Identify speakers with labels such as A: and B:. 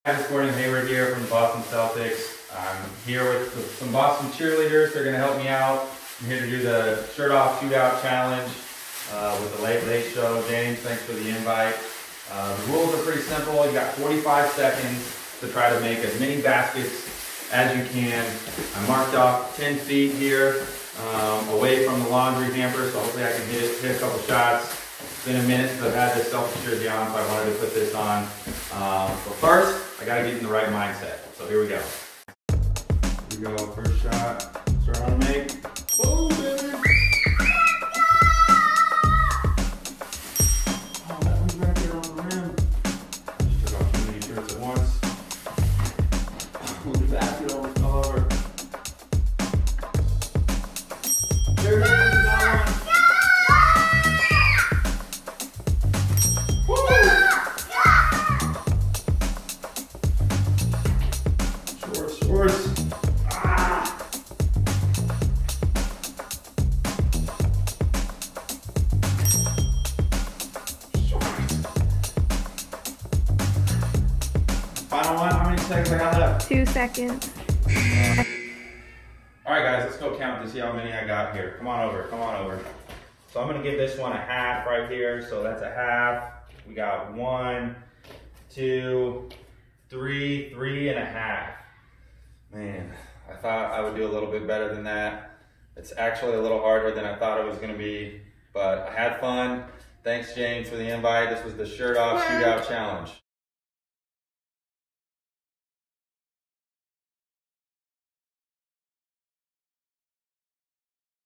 A: Guys, Gordon Hayward here from the Boston Celtics. I'm here with some Boston cheerleaders. They're going to help me out. I'm here to do the shirt off shootout challenge with the Late Late Show. James, thanks for the invite. The rules are pretty simple. You got 45 seconds to try to make as many baskets as you can. I marked off 10 feet here away from the laundry hamper, so hopefully I can hit a couple shots. It's been a minute since I've had this Celtics jersey on, so I wanted to put this on. But first, I gotta get in the right mindset. So here we go. Here we go, first shot. Start on to make. Boom, baby! Oh, that one's right there on the rim. Just took off too many shirts at once. Oh, the basket almost fell over. There it is, another one. Shorts. Ah. Shorts. Final one. How many seconds I got left?
B: 2 seconds.
A: All right, guys, let's go count to see how many I got here. Come on over. Come on over. So I'm gonna give this one a half right here. So that's a half. We got 1, 2, 3, 3.5. Man, I thought I would do a little bit better than that. It's actually a little harder than I thought it was gonna be, but I had fun. Thanks, James, for the invite. This was the Shirt Off Shootout Challenge.